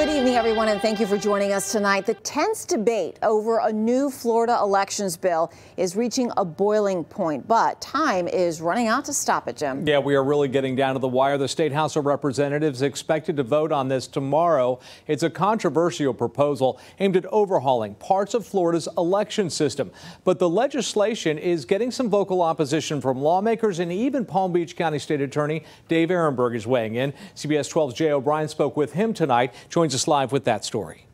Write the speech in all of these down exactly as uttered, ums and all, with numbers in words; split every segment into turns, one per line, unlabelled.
Good evening, everyone, and thank you for joining us tonight. The tense debate over a new Florida elections bill is reaching a boiling point, but time is running out to stop it, Jim.
Yeah, we are really getting down to the wire. The State House of Representatives expected to vote on this tomorrow. It's a controversial proposal aimed at overhauling parts of Florida's election system. But the legislation is getting some vocal opposition from lawmakers, and even Palm Beach County State Attorney Dave Aronberg is weighing in. C B S twelve's Jay O'Brien spoke with him tonight. Joins us live with that story.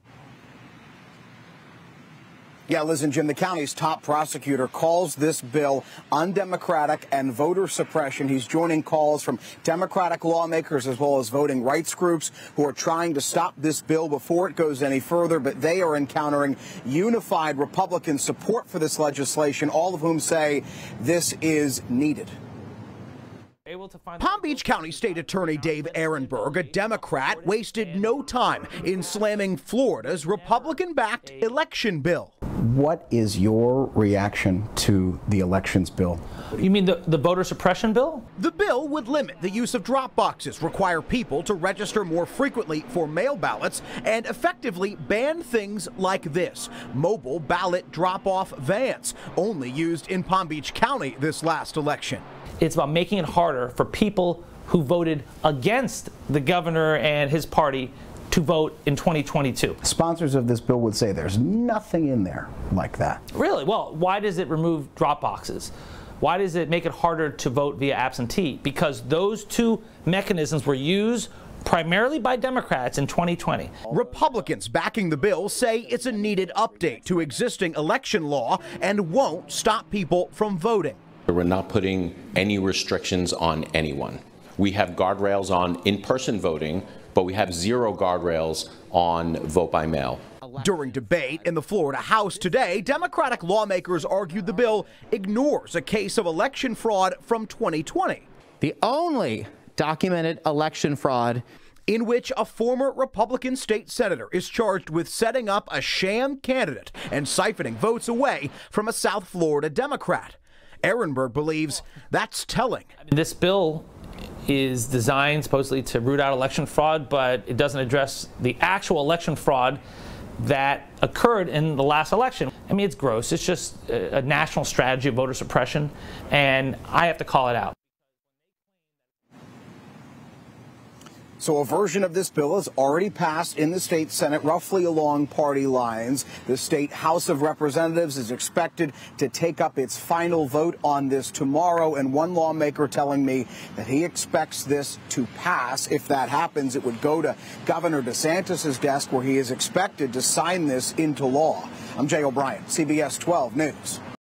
Yeah, Liz and Jim, the county's top prosecutor calls this bill undemocratic and voter suppression. He's joining calls from Democratic lawmakers as well as voting rights groups who are trying to stop this bill before it goes any further. But they are encountering unified Republican support for this legislation, all of whom say this is needed.
Palm Beach County State Attorney Dave Aronberg, a Democrat, wasted no time in slamming Florida's Republican-backed election bill.
What is your reaction to the elections bill?
You mean the, the voter suppression bill?
The bill would limit the use of drop boxes, require people to register more frequently for mail ballots, and effectively ban things like this: mobile ballot drop-off vans, only used in Palm Beach County this last election.
It's about making it harder for people who voted against the governor and his party to vote in twenty twenty-two.
Sponsors of this bill would say there's nothing in there like that.
Really? Well, why does it remove drop boxes? Why does it make it harder to vote via absentee? Because those two mechanisms were used primarily by Democrats in twenty twenty.
Republicans backing the bill say it's a needed update to existing election law and won't stop people from voting.
We're not putting any restrictions on anyone. We have guardrails on in-person voting, but we have zero guardrails on vote by mail.
During debate in the Florida House today, Democratic lawmakers argued the bill ignores a case of election fraud from twenty twenty.
The only documented election fraud
in which a former Republican state senator is charged with setting up a sham candidate and siphoning votes away from a South Florida Democrat. Aronberg believes that's telling.
I mean, this bill is designed supposedly to root out election fraud, but it doesn't address the actual election fraud that occurred in the last election. I mean, it's gross. It's just a national strategy of voter suppression, and I have to call it out.
So a version of this bill has already passed in the state Senate, roughly along party lines. The state House of Representatives is expected to take up its final vote on this tomorrow, and one lawmaker telling me that he expects this to pass. If that happens, it would go to Governor DeSantis' desk, where he is expected to sign this into law. I'm Jay O'Brien, C B S twelve News.